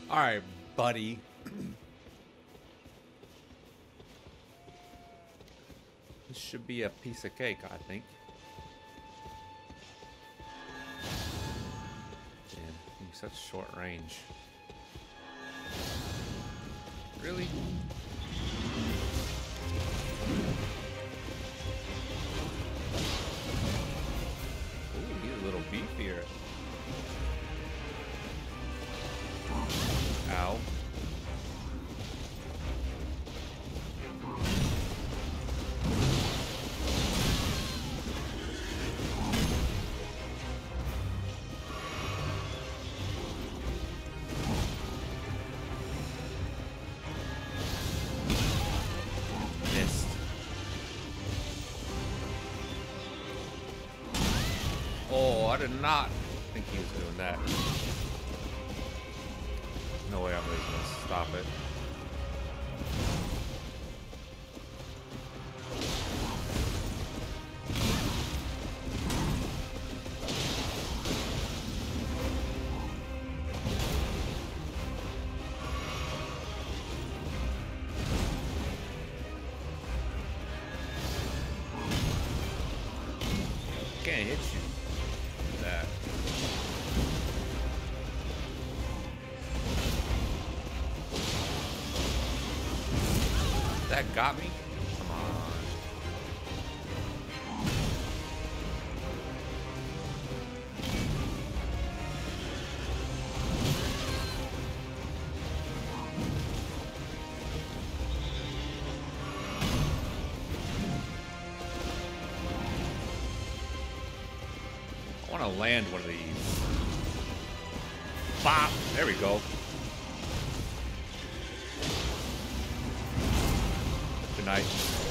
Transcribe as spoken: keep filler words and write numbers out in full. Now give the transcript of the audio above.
All right, buddy. This should be a piece of cake, I think. Man, you're such short range. Really? Ooh, he's a little beefier. Ow. Missed. Oh, I did not think he was doing that. No way I'm just gonna stop it. Can't hit you. That. That got me? Come on. I want to land one of these. Bop! There we go. Good night.